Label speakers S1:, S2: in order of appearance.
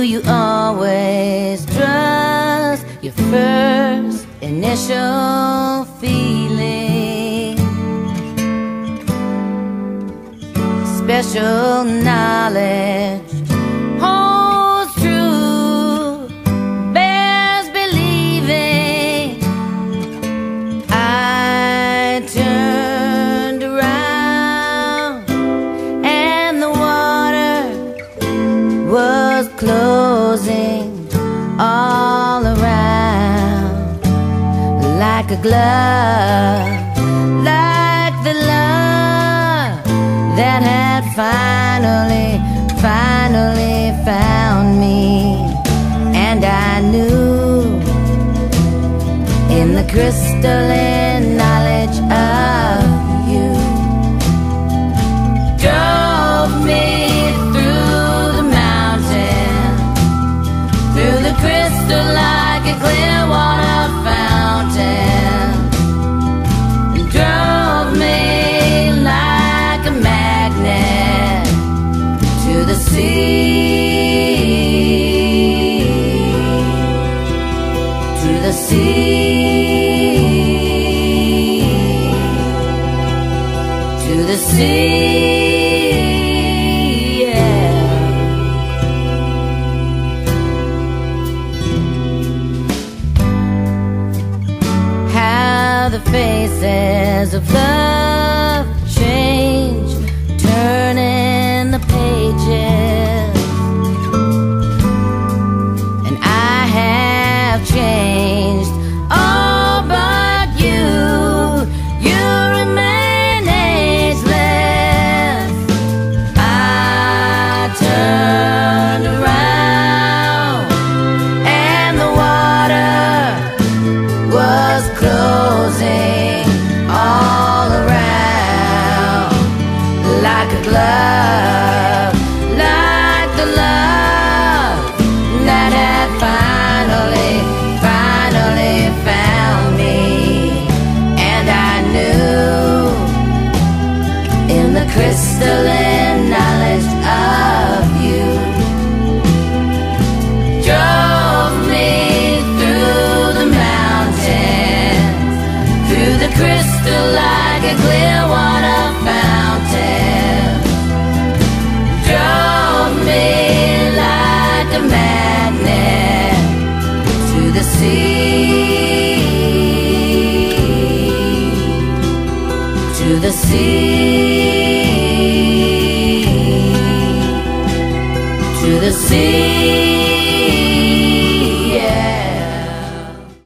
S1: you always trust your first initial feeling? Special knowledge holds true, bears believing. I turned around and the water was closing all around, like a glove, like the love that had finally found me. And I knew in the crystalline knowledge of you, drove me through the mountain, through the crystal like a clear water fountain, and drove me like a magnet to the sea, to the sea, to the sea, yeah. How the faces of love change, turning the pages, and I have changed all but you. You remain ageless. I turned around and the water was closing all around, like a glove, like the love that had finally found me. And I knew in the crystalline knowledge of you, drove me through the mountains, through the crystal like a clear water fountain, drove me like a magnet to the sea, to the sea, to the sea.